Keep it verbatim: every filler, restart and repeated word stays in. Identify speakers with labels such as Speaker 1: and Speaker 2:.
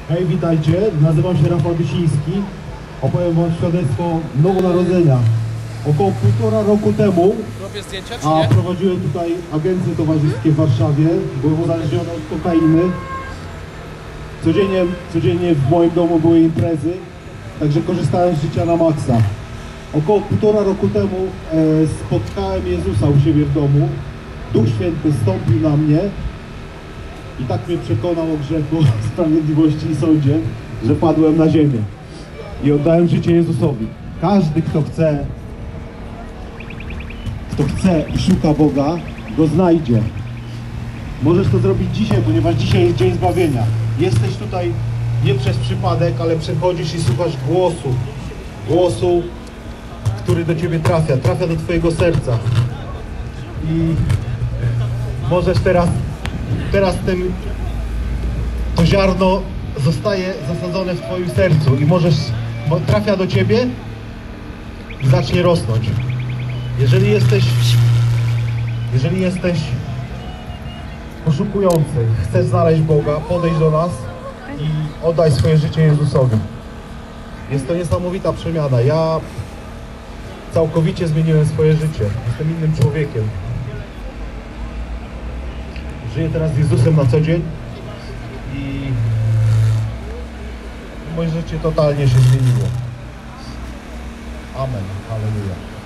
Speaker 1: Hej, witajcie, nazywam się Rafał Wysiński. Opowiem wam świadectwo nowonarodzenia. Około półtora roku temu
Speaker 2: Robię zdjęcia, czy
Speaker 1: a
Speaker 2: nie?
Speaker 1: prowadziłem tutaj agencje towarzyskie w Warszawie. Byłem uzależniony od kokainy. Codziennie, codziennie w moim domu były imprezy, także korzystałem z życia na maksa. Około półtora roku temu e, spotkałem Jezusa u siebie w domu. Duch Święty zstąpił na mnie i tak mnie przekonał o grzechu, sprawiedliwości i sądzie, że padłem na ziemię i oddałem życie Jezusowi. Każdy, kto chce, kto chce i szuka Boga, go znajdzie. Możesz to zrobić dzisiaj, ponieważ dzisiaj jest dzień zbawienia. Jesteś tutaj nie przez przypadek, ale przychodzisz i słuchasz głosu. Głosu, który do ciebie trafia, trafia do twojego serca. I możesz teraz, teraz tym, to ziarno zostaje zasadzone w twoim sercu i możesz, trafia do ciebie i zacznie rosnąć. Jeżeli jesteś, jeżeli jesteś poszukujący, chcesz znaleźć Boga, podejdź do nas i oddaj swoje życie Jezusowi. Jest to niesamowita przemiana. Ja całkowicie zmieniłem swoje życie. Jestem innym człowiekiem. Żyję teraz z Jezusem na co dzień i moje życie totalnie się zmieniło. Amen. Halleluja.